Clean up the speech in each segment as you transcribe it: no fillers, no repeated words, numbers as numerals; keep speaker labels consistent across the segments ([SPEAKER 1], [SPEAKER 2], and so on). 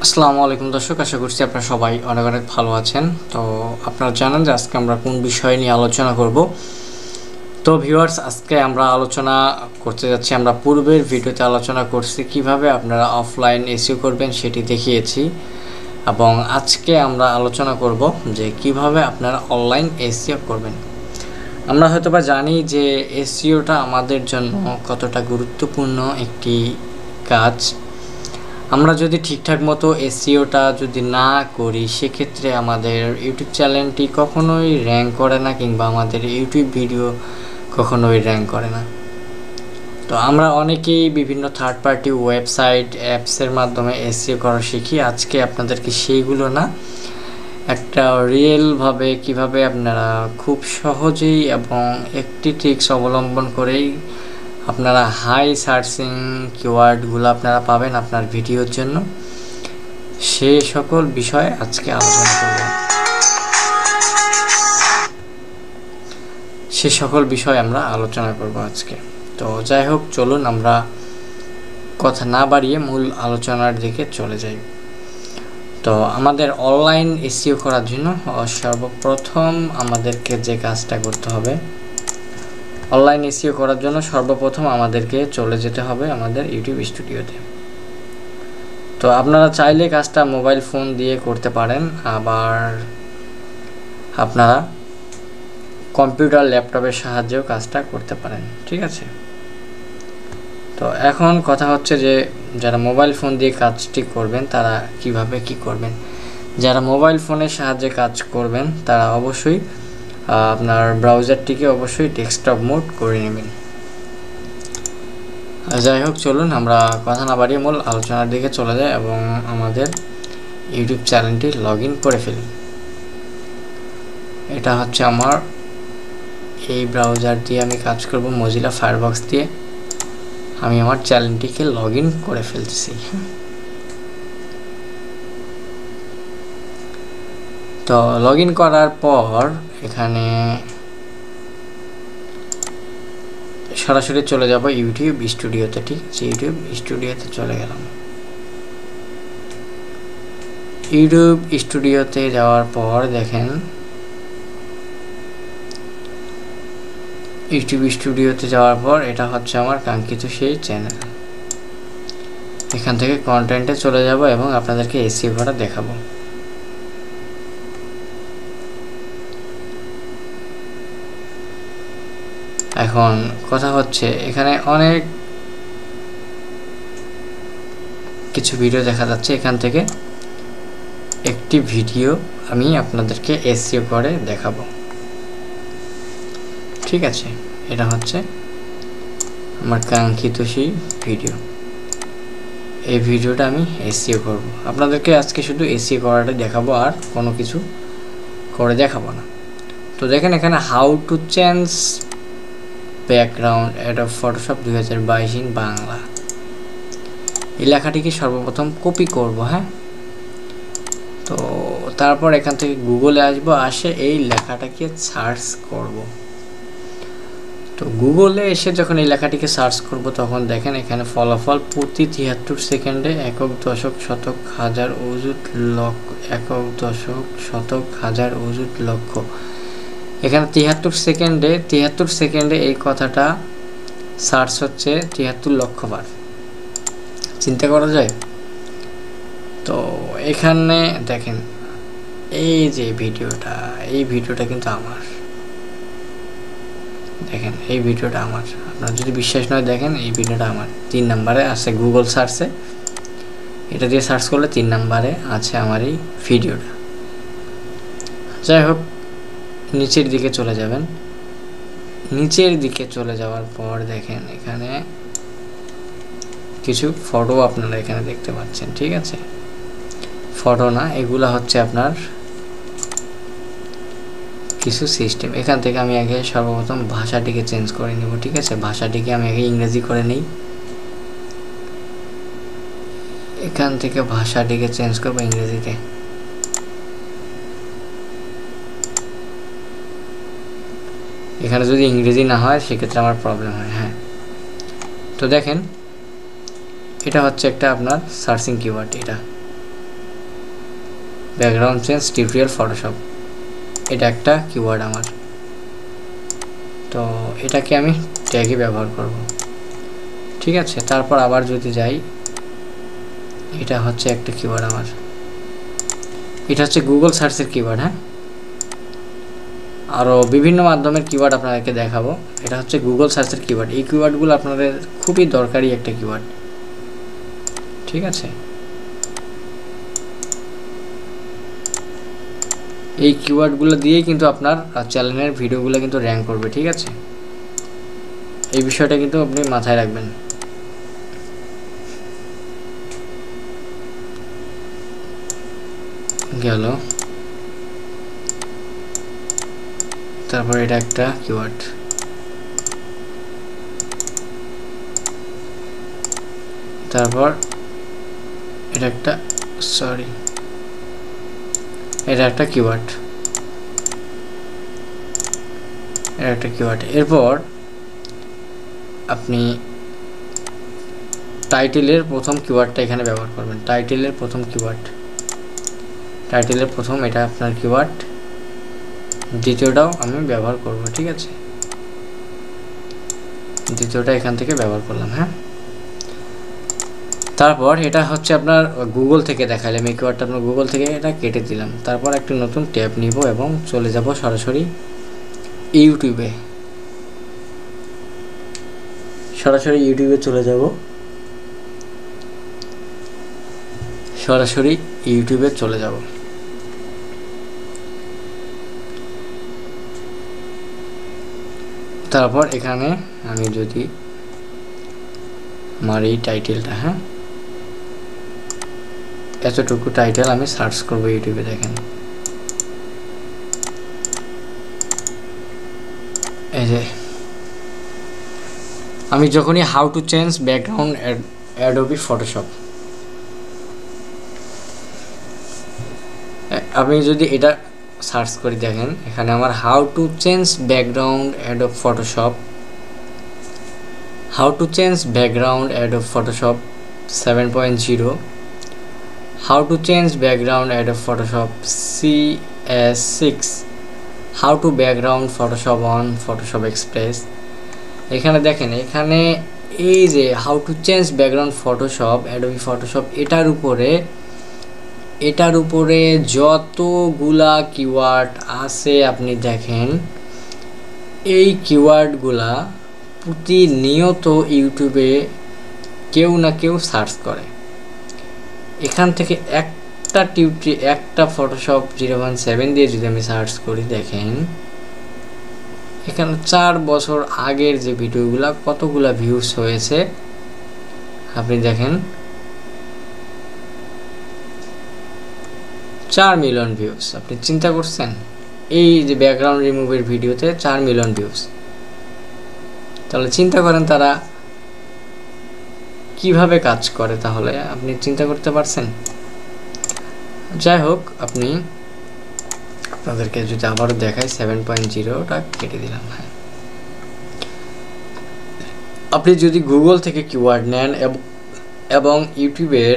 [SPEAKER 1] আসসালামু আলাইকুম দর্শক, আশা করছি আপনারা সবাই অনেক অনেক ভালো আছেন। তো আপনারা জানেন যে আজকে আমরা কোন বিষয় নিয়ে আলোচনা করব। তো ভিউয়ার্স, আজকে আমরা আলোচনা করতে যাচ্ছি, আমরা পূর্বের ভিডিওতে আলোচনা করছি কিভাবে আপনারা অফলাইন এসইও করবেন সেটি দেখিয়েছি, এবং আজকে আমরা আলোচনা করব যে কিভাবে আপনারা অনলাইন এসইও করবেন। আমরা হয়তোবা জানি যে এসইওটা আমাদের জন্য কতটা গুরুত্বপূর্ণ একটি কাজ। আমরা যদি ঠিকঠাক মতো এসইওটা যদি না করি, সেক্ষেত্রে আমাদের ইউটিউব চ্যানেলটি কখনোই র্যাঙ্ক করে না, কিংবা আমাদের ইউটিউব ভিডিও কখনোই র্যাঙ্ক করে না। তো আমরা অনেকেই বিভিন্ন থার্ড পার্টি ওয়েবসাইট অ্যাপসের মাধ্যমে এসইও করা শিখি। আজকে আপনাদেরকে সেইগুলো না, একটা রিয়েলভাবে কিভাবে আপনারা খুব সহজেই এবং একটি ট্রিক্স অবলম্বন করেই আপনারা হাই সার্চিং কিওয়ার্ডগুলো আপনারা পাবেন আপনার ভিডিওর জন্য, সে সকল বিষয়ে আজকে আলোচনা করব। সে সকল বিষয় আমরা আলোচনা করব আজকে। তো যাই হোক, চলুন আমরা কথা না বাড়িয়ে মূল আলোচনার দিকে চলে যাই। তো আমাদের অনলাইন এসইও করার জন্য সর্বপ্রথম আমাদেরকে যে কাজটা করতে হবে, অনলাইন এসইও করার জন্য সর্বপ্রথম আমাদেরকে চলে যেতে হবে আমাদের ইউটিউব স্টুডিওতে। তো আপনারা চাইলে কাজটা মোবাইল ফোন দিয়ে করতে পারেন, আবার আপনারা কম্পিউটার ল্যাপটপের সাহায্যেও কাজটা করতে পারেন, ঠিক আছে। তো এখন কথা হচ্ছে যে যারা মোবাইল ফোন দিয়ে কাজটি করবেন তারা কিভাবে কি করবেন। যারা মোবাইল ফোনের সাহায্যে কাজ করবেন তারা অবশ্যই আপনার ব্রাউজারটিকে অবশ্যই ডেস্কটপ মোড করে নেবেন। যাই হোক, চলুন আমরা কথা না বাড়িয়ে মূল আলোচনার দিকে চলে যাই এবং আমাদের ইউটিউব চ্যানেলটি লগ ইন করে ফেলি। এটা হচ্ছে আমার এই ব্রাউজার দিয়ে আমি কাজ করব, মজিলা ফায়ারবক্স দিয়ে আমি আমার চ্যানেলটিকে লগ ইন করে ফেলতেছি। তো লগ ইন করার পর এখানে সরাসরি চলে যাব ইউটিউব স্টুডিওতে, ঠিক আছে। ইউটিউব স্টুডিওতে চলে গেলাম। ইউটিউব স্টুডিওতে যাওয়ার পর দেখেন, ইউটিউব স্টুডিওতে যাওয়ার পর এটা হচ্ছে আমার কাঙ্ক্ষিত সেই চ্যানেল। এখান থেকে কন্টেন্টে চলে যাব এবং আপনাদেরকে এসইও করা দেখাবো। এখন কথা হচ্ছে এখানে অনেক কিছু ভিডিও দেখা যাচ্ছে, এখান থেকে একটি ভিডিও আমি আপনাদেরকে এসইও করে দেখাবো, ঠিক আছে। এটা হচ্ছে আমার কাঙ্ক্ষিত সেই ভিডিও। এই ভিডিওটা আমি এসইও করব, আপনাদেরকে আজকে শুধু এসইও করাটা দেখাবো, আর কোনো কিছু করে দেখাবো না। তো দেখেন এখানে how to change background Adobe Photoshop 2022 in Bangla, এই লেখাটিকে সর্বপ্রথম কপি করব। হ্যাঁ, তো তারপর এখান থেকে গুগলে আসবো, আসে এই লেখাটাকে সার্চ করব। তো গুগলে এসে যখন এই লেখাটিকে সার্চ করব, তখন দেখেন এখানে ফলাফল প্রতি 73 সেকেন্ডে একক দশক শতক হাজার অযুত লক্ষ, একক দশক শতক হাজার অযুত লক্ষ। এখানে 73 সেকেন্ডে এই কথাটা সার্চ হচ্ছে 73 লক্ষ বার। চিন্তা করা যায়। তো এখানে দেখেন এই যে ভিডিওটা, এই ভিডিওটা কিন্তু আমার, দেখেন এই ভিডিওটা আমার। আপনার যদি বিশ্বাস নয়, দেখেন এই ভিডিওটা আমার 3 নম্বরে আছে গুগল সার্চে। এটা দিয়ে সার্চ করলে 3 নম্বরে আছে আমার এই ভিডিওটা। যাই হোক, নিচের দিকে চলে যাবেন। নিচের দিকে চলে যাওয়ার পর দেখেন এখানে কিছু ফটো আপনারা এখানে দেখতে পাচ্ছেন, ঠিক আছে। ফটো না, এগুলা হচ্ছে আপনার কিছু সিস্টেম। এখান থেকে আমি আগে সর্বপ্রথম ভাষাটিকে চেঞ্জ করে নিব, ঠিক আছে। ভাষাটিকে আমি আগে ইংরেজি করে নিই। এখান থেকে ভাষাটিকে চেঞ্জ করবো ইংরেজিতে। এখানে যদি ইংরেজি না হয় সেক্ষেত্রে আমার প্রবলেম হয়। হ্যাঁ, তো দেখেন এটা হচ্ছে একটা আপনার সার্চিং কিওয়ার্ড। এটা ব্যাকগ্রাউন্ড চেঞ্জ টিউটোরিয়াল ফটোশপ, এটা একটা কিওয়ার্ড আমার। তো এটাকে আমি ট্যাগে ব্যবহার করব, ঠিক আছে। তারপর আবার যদি যাই, এটা হচ্ছে একটা কিওয়ার্ড আমার, এটা হচ্ছে গুগল সার্চের কিওয়ার্ড। হ্যাঁ, আরও বিভিন্ন মাধ্যমের কিওয়ার্ড আপনাদেরকে দেখাবো। এটা হচ্ছে গুগল সার্চের কিওয়ার্ড। এই কিওয়ার্ডগুলো আপনাদের খুবই দরকারি একটা কিওয়ার্ড, ঠিক আছে। এই কিওয়ার্ডগুলো দিয়েই কিন্তু আপনার চ্যানেলের ভিডিওগুলো কিন্তু র্যাঙ্ক করবে, ঠিক আছে। এই বিষয়টা কিন্তু আপনি মাথায় রাখবেন। গেল, তারপর এটা একটা কিওয়ার্ড, তারপর এটা একটা এটা একটা কিওয়ার্ড, এটা একটা কিওয়ার্ড। এরপর আপনি টাইটেলের প্রথম কিওয়ার্ডটা এখানে ব্যবহার করবেন। টাইটেলের প্রথম কিওয়ার্ড, টাইটেলের প্রথম এটা আপনার কিওয়ার্ড, দ্বিতীয়টাও আমি ব্যবহার করব, ঠিক আছে। দ্বিতীয়টা এখান থেকে ব্যবহার করলাম। হ্যাঁ, তারপর এটা হচ্ছে আপনার গুগল থেকে দেখালাম, এই কিওয়ার্ডটা আপনার গুগল থেকে এটা কেটে দিলাম। তারপর একটি নতুন ট্যাব নিব এবং চলে যাব সরাসরি ইউটিউবে। সরাসরি ইউটিউবে চলে যাব, সরাসরি ইউটিউবে চলে যাব। তারপর এখানে আমি যদি আমার এই টাইটেলটা, হ্যাঁ, এতটুকু টাইটেল আমি সার্চ করব ইউটিউবে। দেখেন, এই যে আমি যখনই how to change background Adobe Photoshop, আমি যদি এটা সার্চ করি, দেখেন এখানে আমার how to change background Adobe Photoshop, how to change background Adobe Photoshop 7.0, how to change background Adobe Photoshop CS6, how to background Photoshop on Photoshop Express. এখানে দেখেন, এখানে এই যে how to change background Photoshop Adobe Photoshop, এটার উপরে যতগুলা keyword আছে আপনি দেখেন, এই কিওয়ার্ডগুলা প্রতিনিয়ত ইউটিউবে কেউ না কেউ সার্চ করে। এখান থেকে একটা ফটোশপ 0.7 দিয়ে যদি আমি সার্চ করি, দেখেন এখানে 4 বছর আগের যে ভিডিওগুলা কতগুলা ভিউজ হয়েছে আপনি দেখেন, 4 মিলিয়ন ভিউজ। আপনি চিন্তা করছেন, এই যে ব্যাকগ্রাউন্ড রিমুভের ভিডিওতে 4 মিলিয়ন ভিউজ, তাহলে চিন্তা করেন তারা কিভাবে কাজ করে, তাহলে আপনি চিন্তা করতে পারছেন। যাই হোক, আপনি আপনাদেরকে যদি আবারও দেখাই, 7.0টা কেটে দিলাম। হ্যাঁ, আপনি যদি গুগল থেকে কিওয়ার্ড নেন এবং ইউটিউবের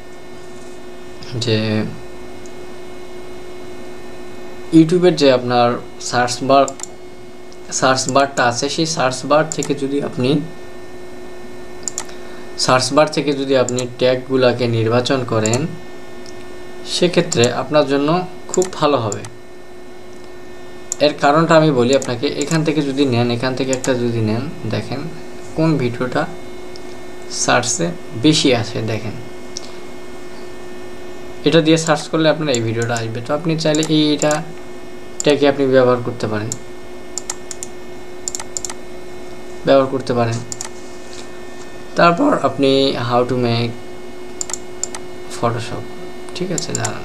[SPEAKER 1] যে আপনার সার্চ বারটা আছে, সেই সার্চ বার থেকে যদি আপনি ট্যাগগুলোকে নির্বাচন করেন, সেক্ষেত্রে আপনার জন্য খুব ভালো হবে। এর কারণটা আমি বলি আপনাকে। এখান থেকে যদি নেন, এখান থেকে একটা যদি নেন, দেখেন কোন ভিডিওটা সার্চে বেশি আছে। দেখেন, এটা দিয়ে সার্চ করলে আপনার এই ভিডিওটা আসবে। তো আপনি চাইলে এইটাকে আপনি ব্যবহার করতে পারেন। তারপর আপনি হাউ টু মেক ফটোশপ, ঠিক আছে, দাঁড়ান,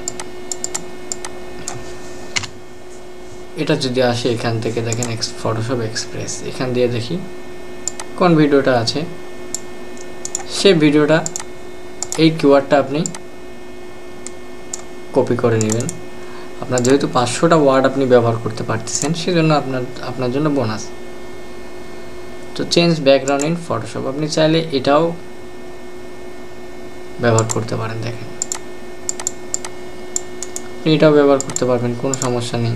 [SPEAKER 1] এটা যদি আসে এখান থেকে, দেখেন ফটোশপ এক্সপ্রেস, এখান দিয়ে দেখি কোন ভিডিওটা আছে, সেই ভিডিওটা, এই কিওয়ার্ডটা আপনি কপি করে নেবেন। আপনার যেহেতু 500টা ওয়ার্ড আপনি ব্যবহার করতে পারতেছেন, সেজন্য আপনার জন্য বোনাস। তো চেঞ্জ ব্যাকগ্রাউন্ড ইন ফটোশপ, আপনি চাইলে এটাও ব্যবহার করতে পারেন। দেখেন, আপনি এটাও ব্যবহার করতে পারবেন, কোনো সমস্যা নেই।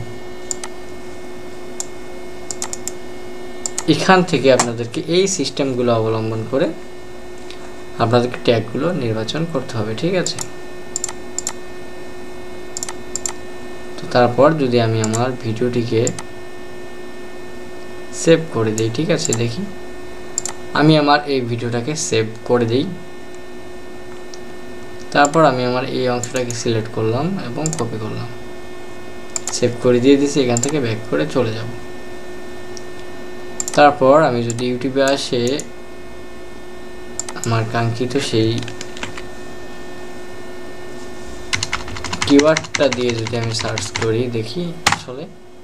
[SPEAKER 1] এখান থেকে আপনাদেরকে এই সিস্টেমগুলো অবলম্বন করে আপনাদেরকে ট্যাগগুলো নির্বাচন করতে হবে, ঠিক আছে। তো তারপর যদি আমি আমার ভিডিওটিকে সেভ করে দিই, ঠিক আছে, দেখি আমি আমার এই ভিডিওটাকে সেভ করে দিই। তারপর আমি আমার এই অংশটাকে সিলেক্ট করলাম এবং কপি করলাম, সেভ করে দিয়ে দিয়েছি। এখান থেকে ব্যাক করে চলে যাব। তারপর আমি যদি ইউটিউবে আসে আমার কাঙ্ক্ষিত সেই কিওয়ার্ডটা দিয়ে যদি আমি সার্চ করি, দেখি আসলে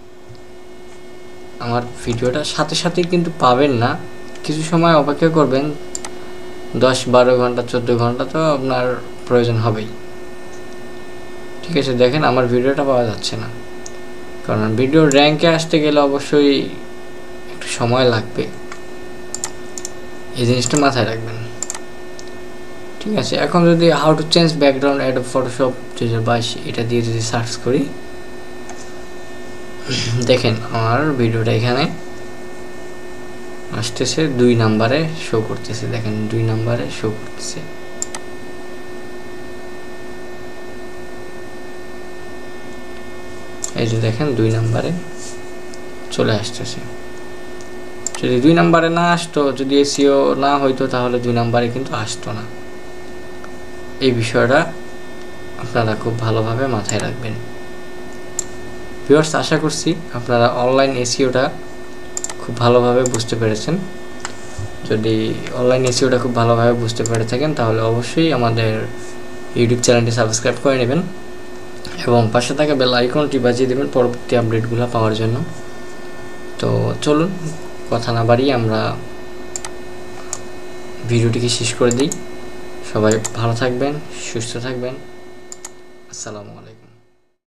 [SPEAKER 1] আমার ভিডিওটা সাথে সাথেই কিন্তু পাবেন না, কিছু সময় অপেক্ষা করবেন। 10-12 ঘন্টা 14 ঘন্টা তো আপনার প্রয়োজন হবেই, ঠিক আছে। দেখেন আমার ভিডিওটা পাওয়া যাচ্ছে না, কারণ ভিডিওর র্যাঙ্কে আসতে গেলে অবশ্যই একটু সময় লাগবে, এই জিনিসটা মাথায় রাখবেন, ঠিক আছে। এখন যদি how to change background Adobe Photoshop 2022 এটা দিয়ে যদি সার্চ করি, দেখেন আমার ভিডিওটা এখানে আসতেছে, 2 নম্বরে শো করতেছে। দেখেন 2 নম্বরে শো করতেছে। এই যে দেখেন 2 নম্বরে চলে আসতেছে। যদি 2 নম্বরে না আসতো, যদি এসইও না হইতো, তাহলে 2 নম্বরে কিন্তু আসতো না। এই বিষয়টা আপনারা খুব ভালোভাবে মাথায় রাখবেন। ভিউয়ার্স, আশা করছি আপনারা অনলাইন এসইওটা খুব ভালোভাবে বুঝতে পেরেছেন। যদি অনলাইন এসইওটা খুব ভালোভাবে বুঝতে পেরে থাকেন, তাহলে অবশ্যই আমাদের ইউটিউব চ্যানেলটি সাবস্ক্রাইব করে নেবেন এবং পাশে থাকা বেল আইকনটি বাজিয়ে দেবেন পরবর্তী আপডেটগুলো পাওয়ার জন্য। তো চলুন কথা না বাড়িয়ে আমরা ভিডিওটিকে শেষ করে দিই। সবাই ভালো থাকবেন, সুস্থ থাকবেন। আসসালামু আলাইকুম।